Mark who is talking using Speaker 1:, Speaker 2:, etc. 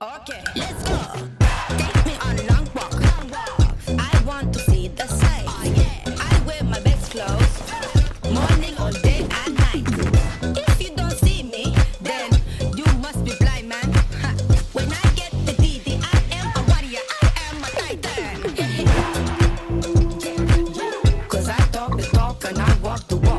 Speaker 1: Okay, let's go. Take me on a long walk. I want to see the sights. I wear my best clothes, morning, all day, and night. If you don't see me, then you must be blind, man. When I get the DD, I am a warrior. I am a titan. Cause I talk the talk and I walk the walk.